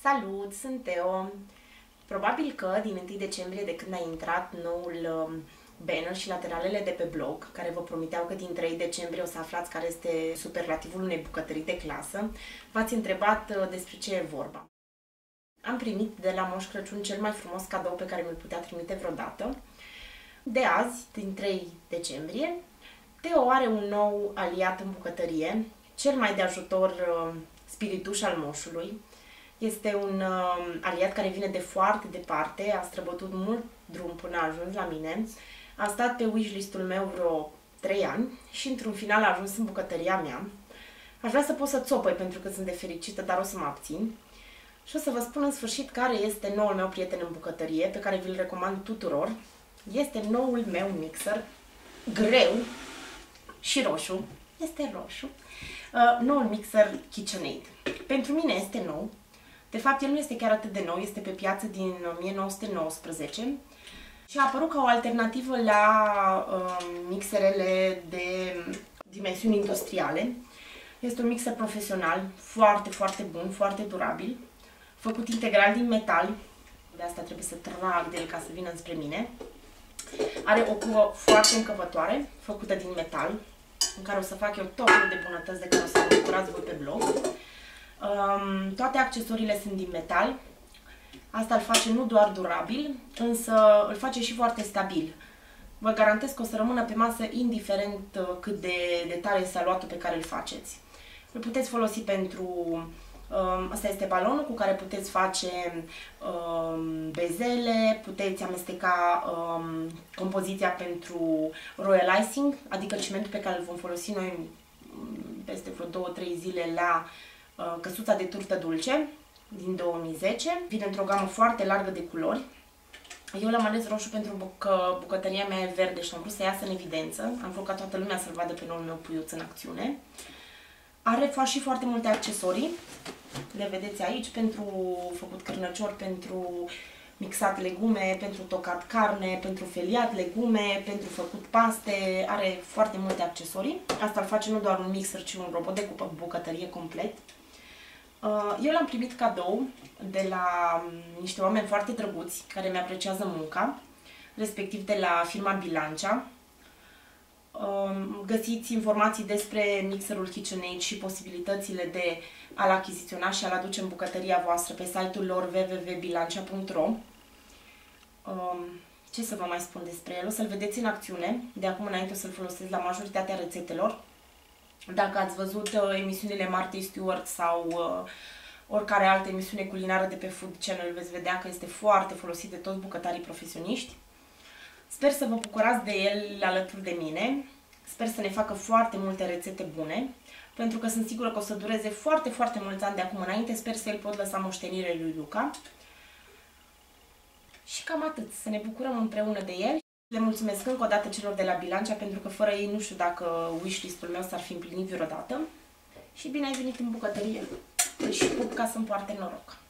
Salut, sunt Teo. Probabil că din 1 decembrie, de când a intrat noul banner și lateralele de pe blog, care vă promiteau că din 3 decembrie o să aflați care este superlativul unei bucătării de clasă, v-ați întrebat despre ce e vorba. Am primit de la Moș Crăciun cel mai frumos cadou pe care mi-l putea trimite vreodată. De azi, din 3 decembrie, Teo are un nou aliat în bucătărie, cel mai de ajutor spirituș al moșului. Este un aliat care vine de foarte departe, a străbătut mult drum până a ajuns la mine. A stat pe wishlist-ul meu vreo 3 ani și într-un final a ajuns în bucătăria mea. Aș vrea să pot să țopăi pentru că sunt de fericită, dar o să mă abțin. Și o să vă spun în sfârșit care este noul meu prieten în bucătărie, pe care vi-l recomand tuturor. Este noul meu mixer, greu și roșu. Este roșu. Noul mixer KitchenAid. Pentru mine este nou. De fapt, el nu este chiar atât de nou, este pe piață din 1919 și a apărut ca o alternativă la mixerele de dimensiuni industriale. Este un mixer profesional, foarte, foarte bun, foarte durabil, făcut integral din metal, de asta trebuie să trag de el ca să vină înspre mine. Are o cuvă foarte încăpătoare, făcută din metal, în care o să fac eu tot felul de bunătăți de care o să vă bucurați voi pe blog. Toate accesoriile sunt din metal. Asta îl face nu doar durabil, însă îl face și foarte stabil. Vă garantez că o să rămână pe masă indiferent cât de tare este aluatul pe care îl faceți. Îl puteți folosi pentru... Asta este balonul cu care puteți face bezele, puteți amesteca compoziția pentru royal icing, adică cimentul pe care îl vom folosi noi peste vreo 2-3 zile la căsuța de turtă dulce din 2010. Vine într-o gamă foarte largă de culori. Eu l-am ales roșu pentru că bucătăria mea e verde și am vrut să iasă în evidență. Am vrut ca toată lumea să-l vadă pe noul meu puiuț în acțiune. Are și foarte multe accesorii. Le vedeți aici, pentru făcut cârnăciori, pentru mixat legume, pentru tocat carne, pentru feliat legume, pentru făcut paste. Are foarte multe accesorii. Asta îl face nu doar un mixer, ci un robot de bucătărie complet. Eu l-am primit cadou de la niște oameni foarte drăguți care mi-apreciază munca, respectiv de la firma Bilancia. Găsiți informații despre mixerul KitchenAid și posibilitățile de a-l achiziționa și a-l aduce în bucătăria voastră pe site-ul lor www.bilancia.ro. Ce să vă mai spun despre el? O să-l vedeți în acțiune. De acum înainte o să-l folosesc la majoritatea rețetelor. Dacă ați văzut emisiunile Martha Stewart sau oricare altă emisiune culinară de pe Food Channel, veți vedea că este foarte folosit de toți bucătarii profesioniști. Sper să vă bucurați de el alături de mine. Sper să ne facă foarte multe rețete bune, pentru că sunt sigură că o să dureze foarte, foarte mulți ani de acum înainte. Sper să îl pot lăsa moștenire lui Luca. Și cam atât. Să ne bucurăm împreună de el. Le mulțumesc încă o dată celor de la Bilancia, pentru că fără ei nu știu dacă wishlist-ul meu s-ar fi împlinit vreodată. Și bine ai venit în bucătărie. Și pup ca să-mi poarte noroc.